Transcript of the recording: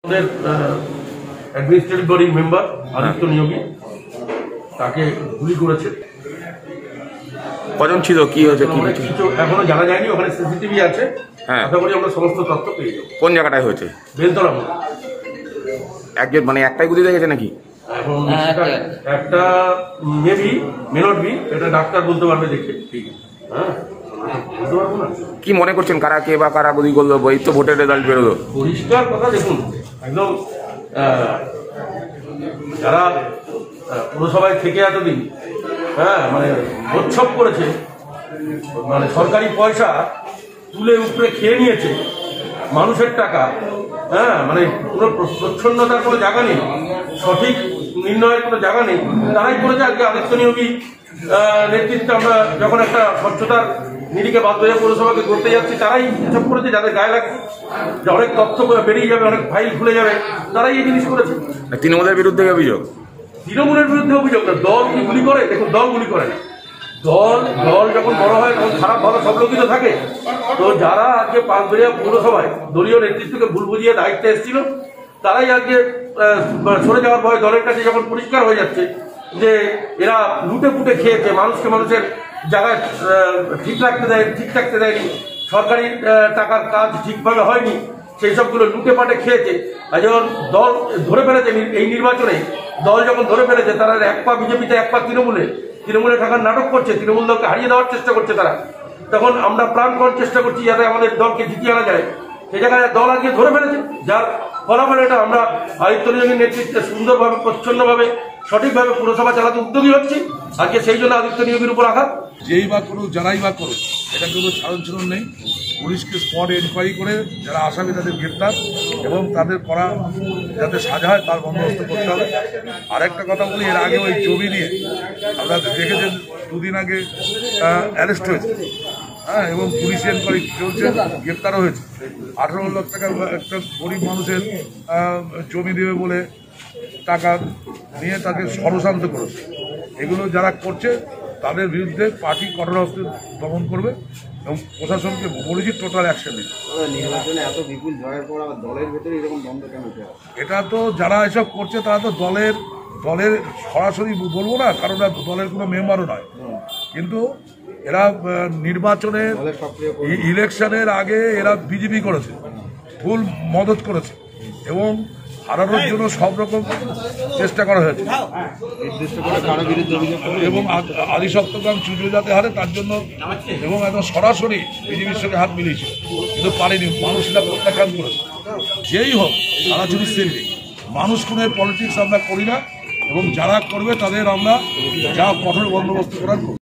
Administrative বডির member Aditya Niyogi তাকে গুলি করেছে। কজন ছিল, কি হয়েছে, কি কিছু এখনো জানা যায়নি। ওখানে সিসিটিভি আছে, আশা করি আমরা সমস্ত তথ্য পেয়ে যাবো। কোন জায়গাটায় হয়েছে? বেলতলা। একজন মানে একটাই গুলি লেগেছে নাকি? এখন একটা মেবি মে নট বি, এটা ডাক্তার বলতে পারবে দেখে। ঠিক হ্যাঁ, বলতে পারবো না। কি মনে করছেন কারা কে বা কারা গুলি করলো? এই তো ভোটের রেজাল্ট বেরোলো, পরিষ্কার কথা। দেখুন, একদম যারা পুরসভায় থেকে এতদিন মানে উৎসব করেছে, মানে সরকারি পয়সা তুলে উপরে খেয়ে নিয়েছে, মানুষের টাকা, মানে কোনো প্রচ্ছন্নতার কোনো জায়গা নেই, সঠিক নির্ণয়ের কোনো জায়গা নেই, তারাই করেছে। আজকে আদিত্য নিয়োগী নেতৃত্বে আমরা যখন একটা স্বচ্ছতার নিরিখে বাধ্য হয়ে পৌরসভাকে করতে যাচ্ছি, তারাই এসব করেছে। যাদের গায়ে লাগছে, যে অনেক তথ্য বেরিয়ে যাবে, অনেক ফাইল খুলে যাবে, তারাই এই জিনিস করেছে। তৃণমূলের বিরুদ্ধে অভিযোগ? তৃণমূলের বিরুদ্ধে অভিযোগ না, দল কি গুলি করে? দেখুন, দল গুলি করে না। দল যখন বড় হয় তখন খারাপ ভালো সব লোকই তো থাকে। তো যারা আজকে পাঁচবেড়িয়া পৌরসভায় দলীয় নেতৃত্বকে ভুল বুঝিয়ে দায়িত্বে এসেছিল, তারাই আজকে সরে যাওয়ার ভয় দলের কাছে যখন পরিষ্কার হয়ে যাচ্ছে যে এরা লুটে পুটে খেয়েছে, মানুষের জায়গায় ঠিক রাখতে দেয়নি, সরকারি টাকার কাজ ঠিকভাবে হয়নি, সেই সবগুলো লুটে পাটে খেয়েছে। আর যখন দল ধরে ফেলেছে এই নির্বাচনে, দল যখন ধরে ফেলেছে, তারা এক পা বিজেপিতে এক পা তৃণমূলে থাকার নাটক করছে, তৃণমূল দলকে হারিয়ে দেওয়ার চেষ্টা করছে তারা। তখন আমরা প্রাণপণ চেষ্টা করছি যাতে আমাদের দলকে জিতিয়ে আনা যায়। সেই জায়গায় দল আজকে ধরে ফেলেছে, যার ফলাফল এটা। আমরা আদিত্য নিয়োগীর নেতৃত্বে সুন্দরভাবে, প্রচ্ছন্নভাবে, সঠিকভাবে পুরসভা চালাতে উদ্যোগী হচ্ছি। আজকে সেই জন্য আদিত্য নিয়োগীর উপর আঘাত। যেই বা করুক, যারাই বা করুক, এটা কোনো ছাড়ন নেই। পুলিশকে স্পট এনকোয়ারি করে যারা আসামি তাদের গ্রেপ্তার এবং তাদের করা যাতে সাজা হয় তার বন্দোবস্ত করতে হবে। আরেকটা কথা বলি, এর আগে ওই জমি নিয়ে আমরা দেখেছেন, দুদিন আগে অ্যারেস্ট হয়েছে, এবং পুলিশ এনকোয়ারি চলছে, গ্রেপ্তারও হয়েছে। 18 লাখ টাকা একটা গরিব মানুষের জমি দেবে বলে টাকা নিয়ে তাকে ষড়যন্ত্র করেছে। এগুলো যারা করছে তাদের বিরুদ্ধে পার্টি কঠোর হস্তে দমন করবে এবং প্রশাসনকে বলেছি টোটাল অ্যাকশন নিতে। নির্বাচনে এত বিপুল জয়ের পর আবার দলের ভেতরে এরকম দ্বন্দ্ব কেন? এটা তো যারা এসব করছে তারা তো দলের সরাসরি বলবো না, কারণ দলের কোনো মেম্বারও নয়, কিন্তু এরা নির্বাচনে ইলেকশনের আগে এরা বিজেপি করেছে, ফুল মদত করেছে এবং হারানোর জন্য সব রকম চেষ্টা করা হয়েছে এবং আদি সপ্তগ্রাম চুজো যাতে হারে তার জন্য, এবং একদম সরাসরি বিজেপির সঙ্গে হাত মিলিয়েছিল, কিন্তু পারেনি। মানুষ এটা প্রত্যাখ্যান করেছে। যেই হোক, তারা যদি সেলবি মানুষ খুনের পলিটিক্স আমরা করি না, এবং যারা করবে তাদের আমরা যা কঠোর বন্দোবস্ত করার